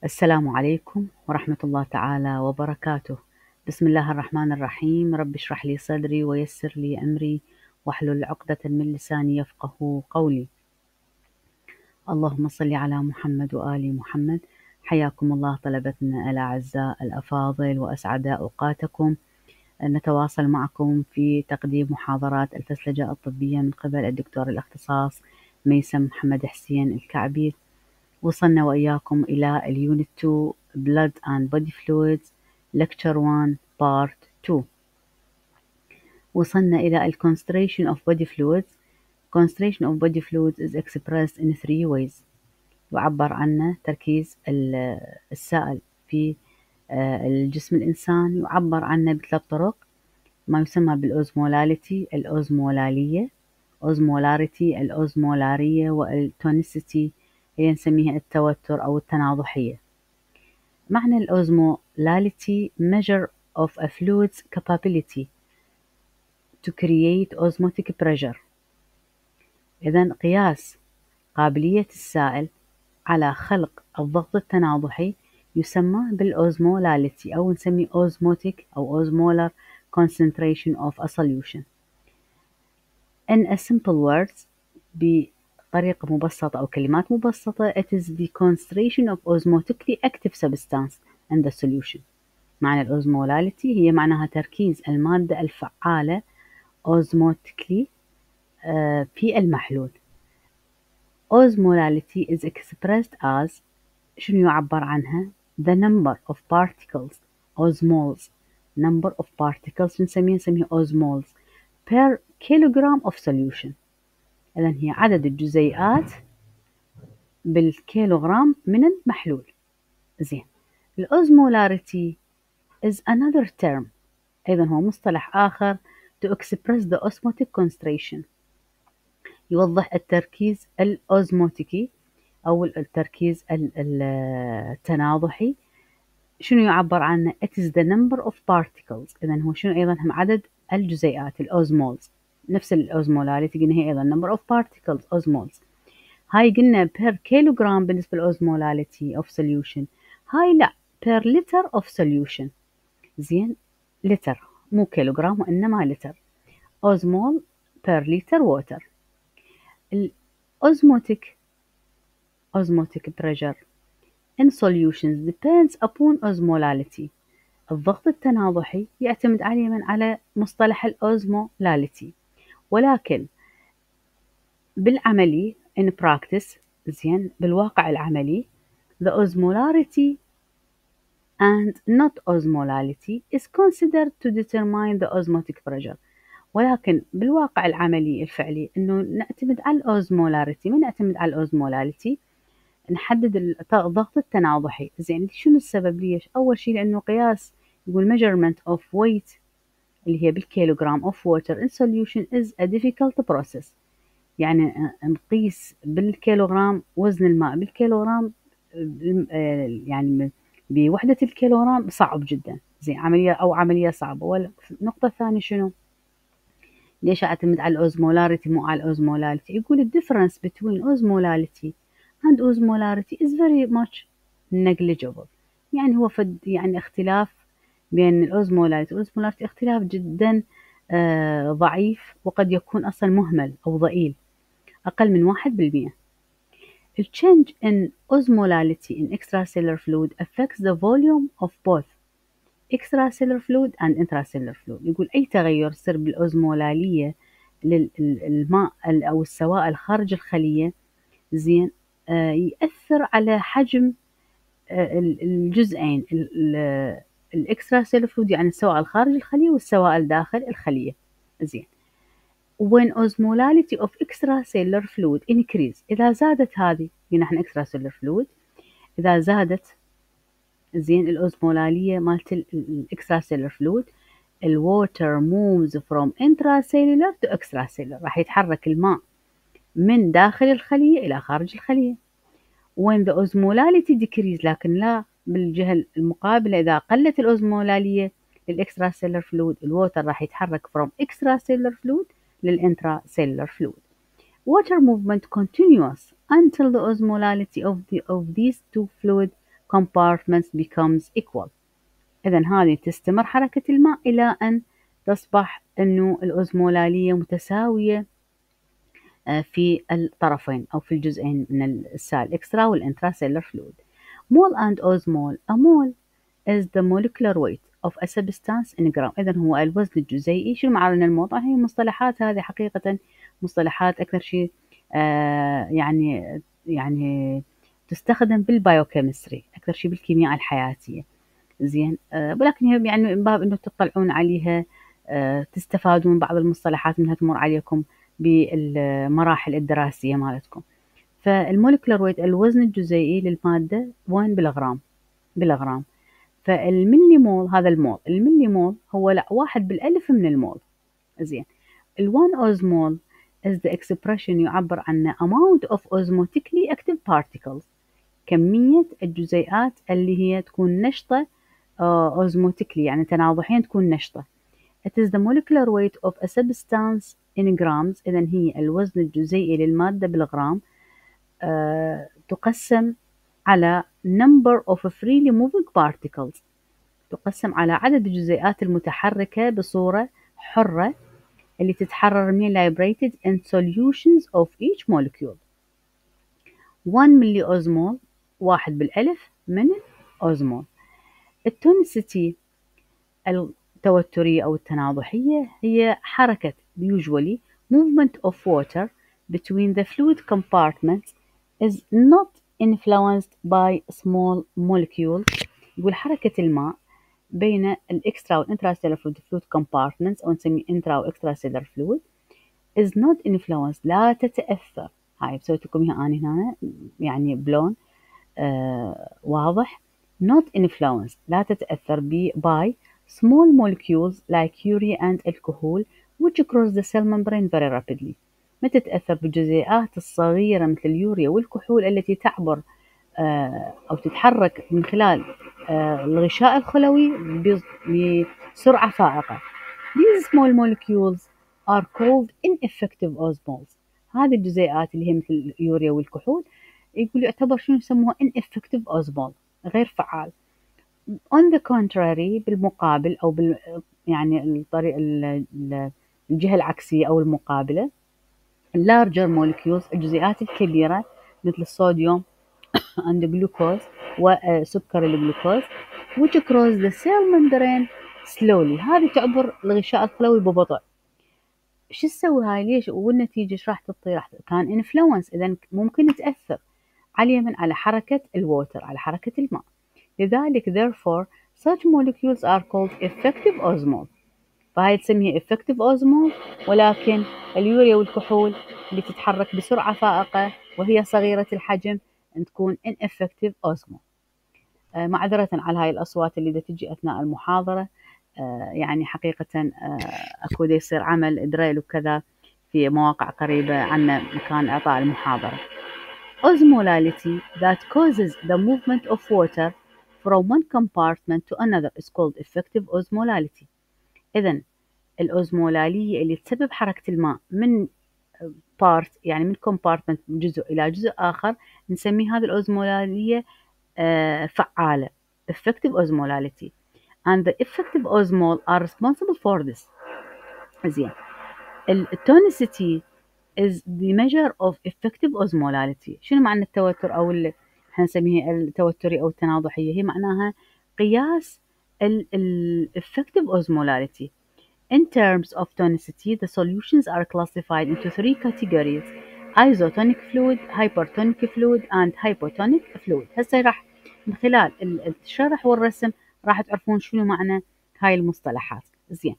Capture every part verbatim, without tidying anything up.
السلام عليكم ورحمة الله تعالى وبركاته. بسم الله الرحمن الرحيم. رب اشرح لي صدري ويسر لي أمري واحلل عقدة من لساني يفقه قولي. اللهم صل على محمد وآل محمد. حياكم الله طلبتنا الأعزاء الأفاضل وأسعد أوقاتكم. نتواصل معكم في تقديم محاضرات الفسلجة الطبية من قبل الدكتور الاختصاص ميسم محمد حسين الكعبي. وصلنا وإياكم إلى اليونت two Blood and Body Fluids Lecture one Part two. وصلنا إلى ال concentration of body fluids. Concentration of body fluids is expressed in three ways. يعبر عنه تركيز السائل في الجسم الإنسان يعبر عنه بثلاث طرق، ما يسمى بالأوزمولاليتي الأوزمولالية، أوزمولاريتي الأوزمولارية، والتونيسيتي هي نسميها التوتر أو التناضحية. معنى الأوزمولاليتي measure of a fluid's capability to create osmotic pressure. إذن قياس قابلية السائل على خلق الضغط التناضحي يسمى بالأوزمولاليتي أو نسميه osmotic أو osmolar concentration of a solution. In a simple words, بطريقة مبسطة أو كلمات مبسطة, it is the concentration of osmotically active substance in the solution. معنى الأوزمولاليتي هي معناها تركيز المادة الفعالة osmotically uh, في المحلول. Osmolality is expressed as شنو يعبر عنها؟ the number of particles osmoles number of particles نسميه نسميه osmoles per kilogram of solution. إذن هي عدد الجزيئات بالكيلوغرام من المحلول. زين. الأوزمولاريتي is another term. أيضا هو مصطلح آخر to express the osmotic concentration. يوضح التركيز الأوزموتيكي أو التركيز التناضحي. شنو يعبر عنه؟ it is the number of particles. إذن هو شنو أيضا هم عدد الجزيئات الأوزمولز. نفس الأوزمولاريتي قلنا هي أيضا number of particles osmoles. هاي قلنا per kilogram بالنسبة للأوزمولاليتي of solution. هاي لا per liter of solution. زين، لتر مو كيلوغرام وإنما لتر. osmol per liter water. الأوزموتيك osmotic pressure in solutions depends upon osmolality. الضغط التناضحي يعتمد على على مصطلح الأوزمولاليتي، ولكن بالعملي in practice زين بالواقع العملي the osmolarity and not osmolality is considered to determine the osmotic pressure. ولكن بالواقع العملي الفعلي إنه نعتمد على الأوزمولاريتي، ما نعتمد على الأوزمولاليتي، نحدد الضغط التناضحي. زين، شنو السبب ليش؟ أول شيء لأنه قياس يقول measurement of weight اللي هي بالكيلوغرام of water in solution is a difficult process. يعني نقيس بالكيلوغرام وزن الماء بالكيلوغرام يعني بوحدة الكيلوغرام صعب جدا. زين، عملية أو عملية صعبة. والنقطة الثانية شنو؟ ليش أعتمد على الأوزمولاريتي مو على الأوزمولاليتي؟ يقول ال difference between osmolality and osmolarity is very much negligible. يعني هو فد يعني اختلاف بين الأوزمولاريتي والأوزمولاريتي اختلاف جدا آه ضعيف، وقد يكون أصلا مهمل أو ضئيل، أقل من واحد بالمئة. The change in osmolality in extracellular fluid affects the volume of both extracellular fluid and intracellular fluid. يقول أي تغير يصير بالأوزمولالية للماء أو السوائل خارج الخلية زين آه يأثر على حجم آه الجزئين الإكستراسيلر فلويد، يعني السوائل خارج الخلية والسوائل داخل الخلية. زين. when osmolality of extracellular fluid increase، إذا زادت هذه قلنا احنا extracellular fluid، إذا زادت زين الأوزمولالية مالت الإكستراسيلر فلويد الووتر moves from intracellular to extracellular، راح يتحرك الماء من داخل الخلية إلى خارج الخلية. when the osmolality decrease، لكن لا بالجهة المقابلة إذا قلت الأوزمولالية للإكستراسيلر فلويد الووتر راح يتحرك from extracellular fluid للintracellular fluid. water movement continuous until the osmolality of, the, of these two fluid compartments becomes equal. إذن هذه تستمر حركة الماء إلى أن تصبح أنه الأوزمولالية متساوية في الطرفين أو في الجزئين من السائل extra والintracellular fluid. Mole and osmol. A mole is the molecular weight of a substance in gram. إذن هو الوزن الجزيئي. شنو معنى الموضوع؟ هي مصطلحات هذه حقيقة مصطلحات أكثر شيء آه يعني يعني تستخدم بالبايوكيمستري، أكثر شيء بالكيمياء الحياتية. زين آه ولكن هي يعني من باب إنه تطلعون عليها آه تستفادون بعض المصطلحات منها تمر عليكم بالمراحل الدراسية مالتكم. فالمولكولر ويت الوزن الجزيئي للمادة وين بالغرام بالغرام. فالملي مول هذا المول، الملي مول هو لا واحد بالألف من المول. زين الوان أوزمول is the expression يعبر عن amount of osmotically active particles، كمية الجزيئات اللي هي تكون نشطة uh, osmotically يعني تناضحيا تكون نشطة. It is the molecular weight of a substance in grams. إذن هي الوزن الجزيئي للمادة بالغرام uh, تقسم على number of freely moving particles، تقسم على عدد الجزيئات المتحركة بصورة حرة اللي تتحرر من liberated in solutions of each molecule. one milli osmol واحد بالألف من الأوزمول. التونسيتي التوترية أو التناضحية هي حركة usually movement of water between the fluid compartments is not influenced by small molecules. يقول حركة الماء بين الإكسترا والإنتراسيلر فلويد compartments أو نسميه إنترا وإكستراسيلر فلويد is not influenced لا تتأثر. هاي بسويت لكم إياها أنا هنا يعني بلون آه واضح. not influenced لا تتأثر ب by small molecules like urea and alcohol which cross the cell membrane very rapidly. ما تتأثر بالجزيئات الصغيرة مثل اليوريا والكحول التي تعبر آه أو تتحرك من خلال آه الغشاء الخلوي بسرعة فائقة. These small molecules are called ineffective osmoles. هذه الجزيئات اللي هي مثل اليوريا والكحول يقول يعتبر شنو يسموها ineffective osmol غير فعال. On the contrary بالمقابل أو بال يعني الطريق الجهة العكسية أو المقابلة larger molecules الجزيئات الكبيرة مثل الصوديوم and glucose وسكر الجلوكوز which cross the cell membrane slowly. هذه تعبر الغشاء الخلوي ببطء. شو تسوي هاي ليش والنتيجة ايش راح تعطي؟ راح كان influence إذا ممكن تأثر على من على حركة الووتر على حركة الماء. لذلك therefore such molecules are called effective osmoles. فهاي تسميها effective osmol ولكن اليوريا والكحول اللي تتحرك بسرعة فائقة وهي صغيرة الحجم تكون ineffective osmol. آه معذرة على هاي الأصوات اللي دا تجي أثناء المحاضرة. آه يعني حقيقة آه أكو دا يصير عمل دريل وكذا في مواقع قريبة عنا مكان إعطاء المحاضرة. Osmolality that causes the movement of water from one compartment to another is called effective osmolality. إذن الأوزمولالية اللي تسبب حركة الماء من part يعني من compartment من جزء إلى جزء آخر نسمي هذه الأوزمولالية آه فعالة effective osmolality and the effective osmol are responsible for this. زين التونسيتي is the measure of effective osmolality. شنو معنى التوتر أو اللي احنا نسميه التوتري أو التناضحية؟ هي معناها قياس ال ال effective osmolality. In terms of tonicity, the solutions are classified into three categories: isotonic fluid, hypertonic fluid, and hypotonic fluid. هسه راح من خلال الشرح والرسم راح تعرفون شنو معنى هاي المصطلحات. زين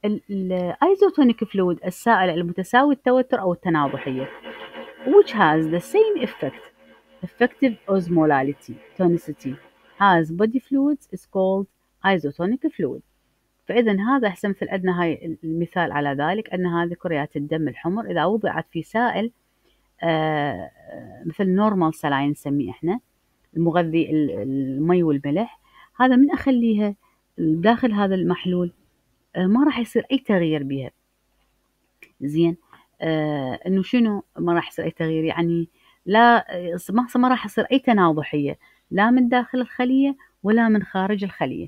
الايزوتونيك فلويد السائل المتساوي التوتر أو التناضحية which has the same effect effective osmolality tonicity as body fluids is called isotonic fluid. فإذا هذا أحسن مثل عندنا هاي المثال على ذلك أن هذه كريات الدم الحمر إذا وضعت في سائل آه مثل نورمال سلاين نسميه إحنا المغذي المي والملح، هذا من أخليها داخل هذا المحلول آه ما راح يصير أي تغيير بها. زين آه إنه شنو ما راح يصير أي تغيير يعني لا ما ما راح يصير أي تناضحية لا من داخل الخلية ولا من خارج الخلية.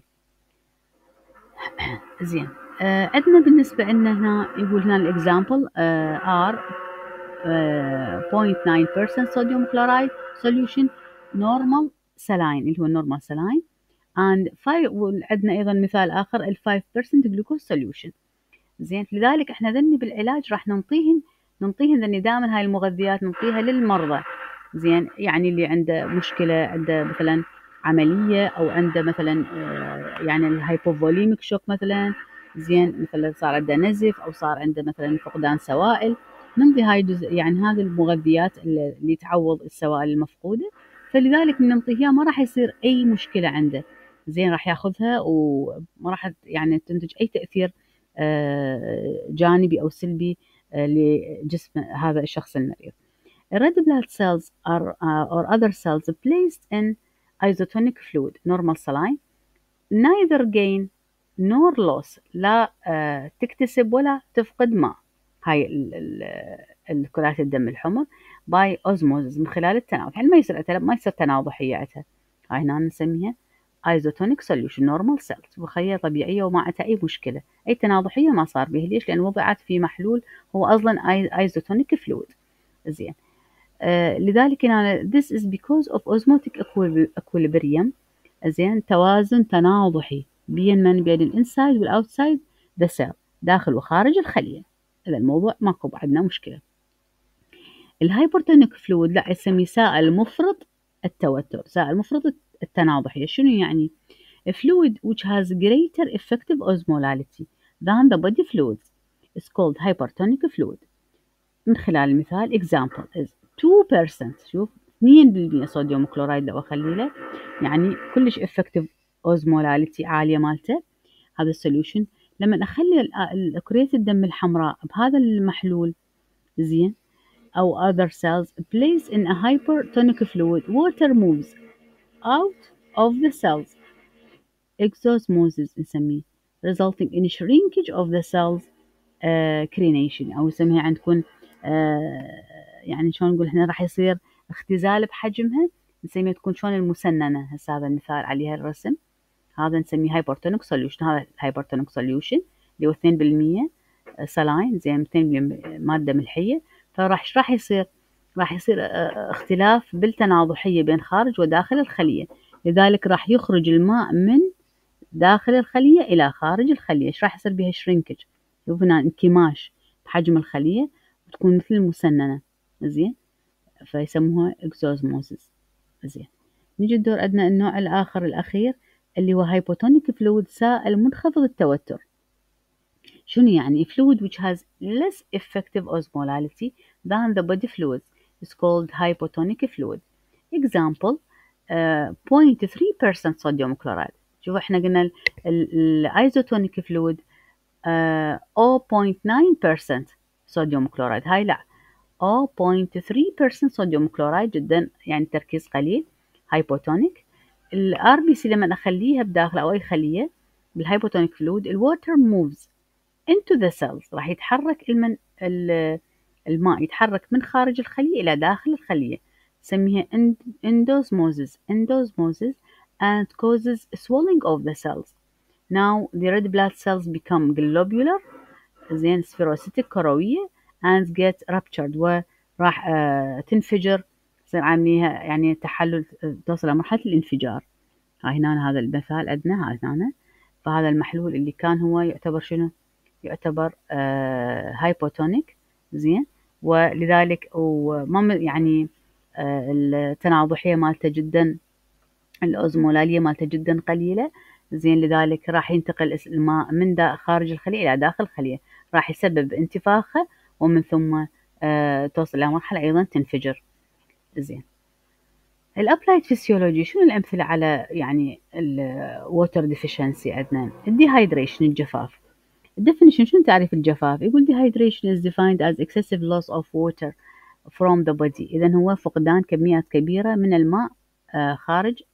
زين آه عندنا بالنسبة لنا هنا يقول هنا الإكزامبل آه R zero point nine percent sodium chloride solution normal saline اللي هو normal saline and five. وعندنا أيضا مثال آخر ال five percent glucose solution. زين لذلك احنا ذني بالعلاج راح ننطيهن ننطيهن ذني دائما هاي المغذيات ننطيها للمرضى. زين يعني اللي عنده مشكلة، عنده مثلا عملية أو عنده مثلا يعني الهايبوفوليميك شوك مثلا، زين مثلا صار عنده نزف أو صار عنده مثلا فقدان سوائل، نمضي هاي جزء يعني هذه المغذيات اللي تعوض السوائل المفقودة، فلذلك ننطيه إياها ما راح يصير أي مشكلة عنده. زين راح ياخذها وما راح يعني تنتج أي تأثير جانبي أو سلبي لجسم هذا الشخص المريض. Red blood cells are uh, or other cells placed in isotonic fluid normal saline neither gain nor loss. لا uh, تكتسب ولا تفقد ماء هاي الكرات الدم الحمر by osmosis من خلال التناوب، يعني ما يصير ما يصير تناضحية عندها. هاي هنا نسميها isotonic solution normal cells وخية طبيعية وما عندها أي مشكلة، أي تناضحية ما صار بها. ليش؟ لأن وضعت في محلول هو أصلا isotonic fluid. زين آه لذلك هنا this is because of osmotic equilibrium. زين توازن تناضحي بين من بين الانسايد والاوتسايد ذا سيل داخل وخارج الخلية. إذا الموضوع ماكو عندنا مشكلة. الهايبرتونيك فلويد لا يسمي سائل مفرط التوتر، سائل مفرط التناضحية. شنو يعني؟ A fluid which has greater effective osmolality than the body fluids is called hypertonic fluid. من خلال المثال example is two percent. شوف اثنين بالمئة صوديوم كلورايد لو أخلي له يعني كلش effective osmolality عالية مالته هذا السوليوشن. لما أخلي كرية الدم الحمراء بهذا المحلول زين أو other cells placed in a hypertonic fluid water moves out of the cells exosmosis نسميه resulting in shrinkage of the cells uh, crenation أو نسميها عندكم uh, يعني شلون نقول احنا راح يصير اختزال بحجمها، نسميها تكون شلون المسننة. هسه هذا المثال عليها الرسم، هذا نسميه هايبرتونيك سوليوشن. هذا الهايبرتونيك سوليوشن اللي هو اثنين بالمئة سلاين زين اثنين بالمئة مادة ملحية، فراح راح يصير راح يصير اختلاف بالتناضحية بين خارج وداخل الخلية. لذلك راح يخرج الماء من داخل الخلية إلى خارج الخلية. إيش راح يصير بها؟ شرينكج، شوف هنا انكماش بحجم الخلية وتكون مثل المسننة. زين فيسموها اكزوزموزيس. زين نيجي الدور عندنا النوع الآخر الأخير اللي هو هايبوتونيك فلويد سائل منخفض التوتر. شنو يعني؟ fluid which has less effective osmolality than the body fluids is called hypotonic fluid. Example uh, zero point three percent sodium chloride. شوف احنا قلنا الايزوتونيك فلويد zero point nine percent صوديوم كلورايد، هاي لا zero point three percent صوديوم كلورايد جدا يعني تركيز قليل هايبوتونيك. الار بي سي لما اخليها بداخل او اي خليه بالهايبوتونيك فلويد الووتر موفز into the cells راح يتحرك المن الماء يتحرك من خارج الخليه الى داخل الخليه، نسميها endosmosis endosmosis and causes swelling of the cells. Now the red blood cells become globular زين سفيروسيتك كروية and get ruptured وراح آه تنفجر، تصير عامليها يعني تحلل توصل لمرحلة الانفجار. هاي هنا هذا المثال عندنا هاي هنا، فهذا المحلول اللي كان هو يعتبر شنو؟ يعتبر آه هايبوتونيك زين، ولذلك وما يعني آه التناضحية مالته جدا الأوزمولالية مالته جدا قليلة زين، لذلك راح ينتقل الماء من دا خارج الخلية إلى داخل الخلية، راح يسبب انتفاخه ومن ثم آه توصل إلى مرحلة أيضا تنفجر. زين الابلايد فيسيولوجي شنو الأمثلة على يعني الووتر ديفيشنسي عندنا؟ الديهايدريشن الجفاف. الديفينيشن شنو تعريف الجفاف؟ يقول dehydration is defined as excessive loss of water from the body. إذا هو فقدان كميات كبيرة من الماء آه خارج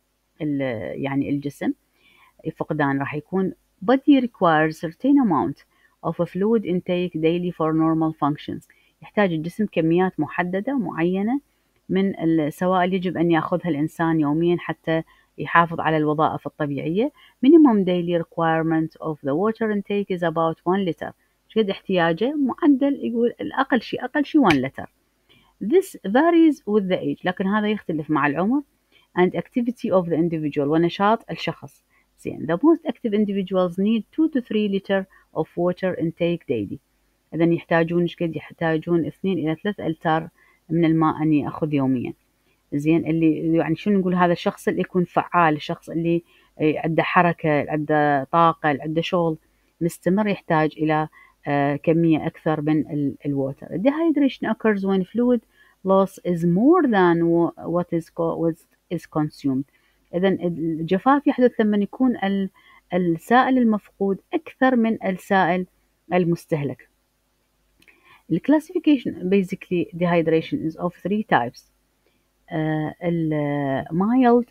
يعني الجسم. فقدان راح يكون body requires certain amount of a fluid intake daily for normal functions. يحتاج الجسم كميات محددة معينة من السوائل يجب أن يأخذها الإنسان يوميا حتى يحافظ على الوظائف الطبيعية. minimum daily requirement of the water intake is about one liter. شقد احتياجه؟ معدل يقول الأقل شيء أقل شيء one liter. This varies with the age. لكن هذا يختلف مع العمر and activity of the individual ونشاط الشخص. زين. The most active individuals need two to three liter of water intake daily. إذا يحتاجون إيش قد يحتاجون اثنين إلى ثلاث ألتار من الماء أن يأخذ يوميا. زين. اللي يعني شنو نقول؟ هذا الشخص اللي يكون فعال، الشخص اللي عنده حركة، عنده طاقة، عنده شغل مستمر، يحتاج إلى uh, كمية أكثر من الووتر. Dehydration occurs when fluid loss is more than what is what is consumed. إذا الجفاف يحدث لما يكون السائل المفقود أكثر من السائل المستهلك. The classification basically dehydration is of three types. Uh, mild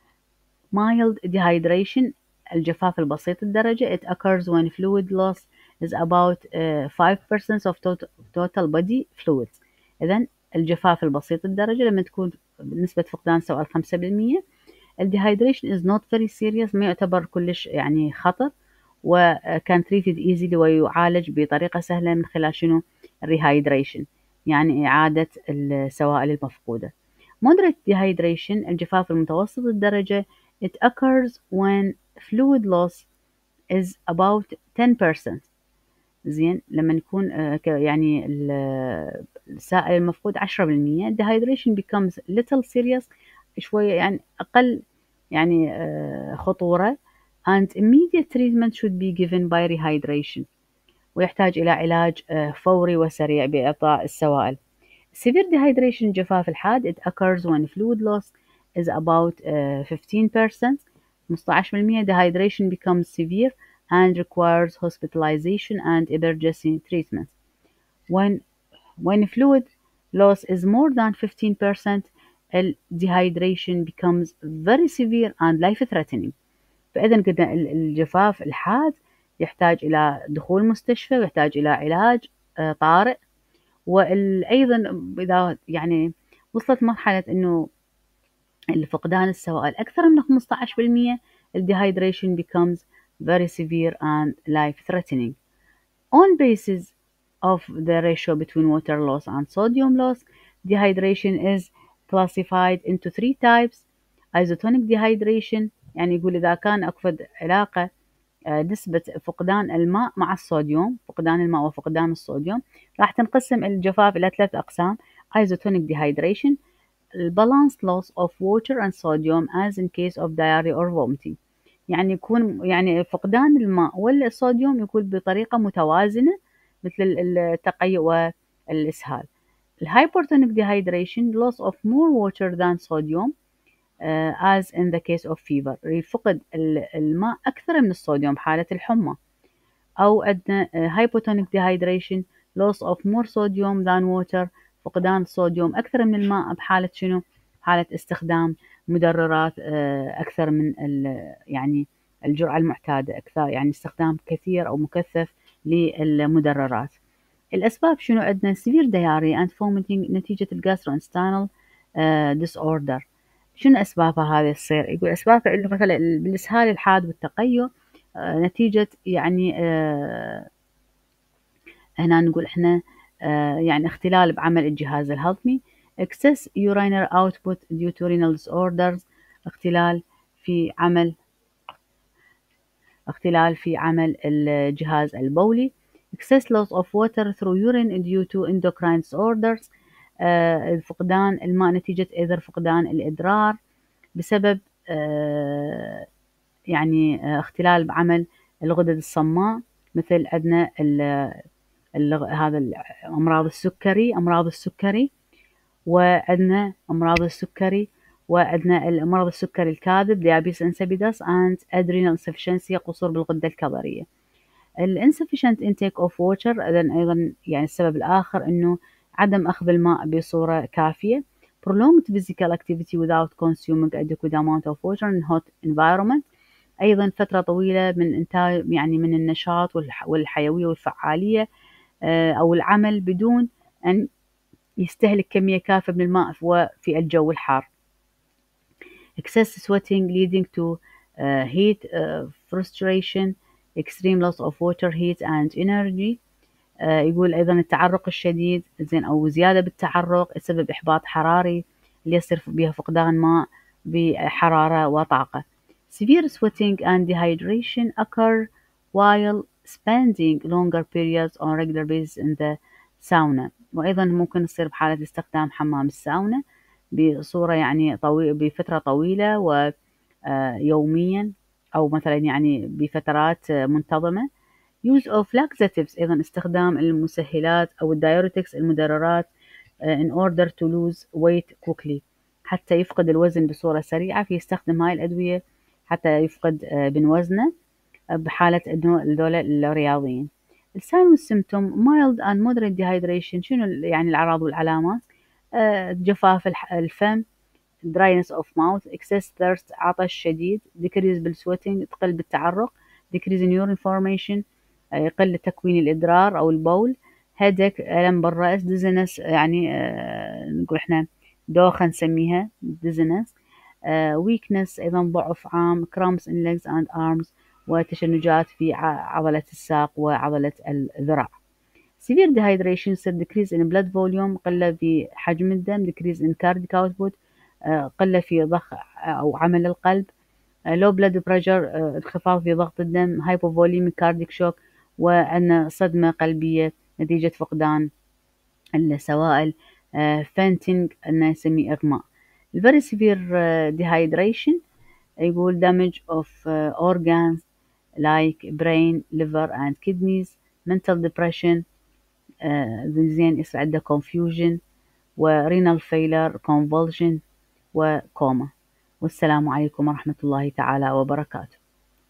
mild dehydration الجفاف البسيط الدرجة. It occurs when fluid loss is about uh, five percent of total, total body fluids. إذن الجفاف البسيط الدرجة لما تكون نسبة فقدان سوائل خمسة بالمية. الديهايدريشن is not very serious، ما يعتبر كلش يعني خطر، وكان treated easily ويعالج بطريقة سهلة من خلال شنو؟ rehydration، يعني إعادة السوائل المفقودة. Moderate dehydration الجفاف المتوسط الدرجة. It occurs when fluid loss is about ten percent. زين. لما يكون يعني السائل المفقود عشرة بالمية. Dehydration becomes little serious، شوية يعني أقل يعني خطورة. And immediate treatment should be given by rehydration، ويحتاج إلى علاج فوري وسريع بإعطاء السوائل. Severe dehydration جفاف الحاد. It occurs when fluid loss is about uh, fifteen percent. خمسة عشر بالمية. Dehydration becomes severe and requires hospitalization and emergency treatment. When when fluid loss is more than fifteen percent, dehydration becomes very severe and life-threatening. فإذا قلنا الجفاف الحاد يحتاج إلى دخول مستشفى ويحتاج إلى علاج طارئ. وأيضا إذا يعني وصلت مرحلة إنه الفقدان السوائل أكثر من خمسة عشر بالمية، dehydration becomes very severe and life-threatening. On basis of the ratio between water loss and sodium loss, dehydration is classified into three types. Isotonic dehydration، يعني يقول إذا كان أكفد علاقة نسبة فقدان الماء مع الصوديوم، فقدان الماء وفقدان الصوديوم، راح تنقسم الجفاف إلى ثلاث أقسام. Isotonic dehydration، balanced loss of water and sodium as in case of diarrhea or vomiting، يعني يكون يعني فقدان الماء والصوديوم يكون بطريقة متوازنة مثل التقيؤ والإسهال. Hypertonic dehydration، loss of more water than sodium Uh, as in the case of fever، يفقد الماء أكثر من الصوديوم بحالة الحمى. أو عندنا uh, hypotonic dehydration، loss of more sodium than water، فقدان الصوديوم أكثر من الماء بحالة شنو؟ حالة استخدام مدررات uh, أكثر من يعني الجرعة المعتادة، أكثر يعني استخدام كثير أو مكثف للمدررات. الأسباب شنو عندنا؟ severe diarrhea and vomiting نتيجة الجاستروانتستينال uh, disorder. شنو أسبابها هذه تصير؟ يقول أسبابها إنه مثلا بالإسهال الحاد والتقيؤ آه نتيجة يعني آه هنا نقول إحنا آه يعني اختلال بعمل الجهاز الهضمي. excess urinary output due to renal disorders، اختلال في عمل اختلال في عمل الجهاز البولي. excess loss of water through urine due to endocrine disorders، آه فقدان الماء نتيجة إذا فقدان الإدرار بسبب آه يعني آه اختلال بعمل الغدد الصماء، مثل عندنا هذا أمراض السكري أمراض السكري وعندنا أمراض السكري وعندنا الأمراض السكري الكاذب diabetes insipidus and adrenal insufficiency، قصور بالغدة الكظرية. insufficient intake of water أيضا يعني السبب الآخر إنه عدم أخذ الماء بصورة كافية. prolonged physical activity without consuming adequate amount of water in hot environment، أيضا فترة طويلة من إنتاج يعني من النشاط والحيوية والفعالية أو العمل بدون أن يستهلك كمية كافية من الماء وفي الجو الحار. excess sweating leading to uh, heat uh, frustration, extreme loss of water, heat and energy. آه، يقول أيضا التعرق الشديد زين أو زيادة بالتعرق يسبب إحباط حراري اللي يصير بها فقدان ماء بحرارة وطاقة. Severe sweating and dehydration occur while spending longer periods on regular basis in the sauna. وأيضا ممكن يصير بحالة استخدام حمام الساونا بصورة يعني طويلة بفترة طويلة ويوميا أو مثلا يعني بفترات منتظمة. use of laxatives أيضا استخدام المسهلات أو الدايوريتكس المدررات in order to lose weight quickly حتى يفقد الوزن بصورة سريعة، فيستخدم هاي الأدوية حتى يفقد من وزنه بحالة إنه هذول الرياضيين. الساين والسيمتوم mild and moderate dehydration، شنو يعني الأعراض والعلامات؟ جفاف الفم، dryness of mouth، excess thirst عطش شديد، decrease بالsweating تقل بالتعرق، decrease in urine formation يقل تكوين الإدرار أو البول، headache ألم بالرأس، dizziness يعني آه نقول إحنا دوخة نسميها dizziness، آه weakness أيضا ضعف عام، cramps in legs and arms وتشنجات في عضلة الساق وعضلة الذراع. severe dehydration يصير decrease in blood volume قلة في حجم الدم، decrease in cardiac output قلة في ضخ أو عمل القلب، low blood pressure انخفاض في ضغط الدم، hypovolemic cardiac shock وأن صدمة قلبية نتيجة فقدان السوائل، fainting أنه يسميه إغماء. very severe dehydration يقول damage of organs like brain, liver and kidneys, mental depression زين يصير عنده confusion و renal failure, convulsion وكوما. والسلام عليكم ورحمة الله تعالى وبركاته.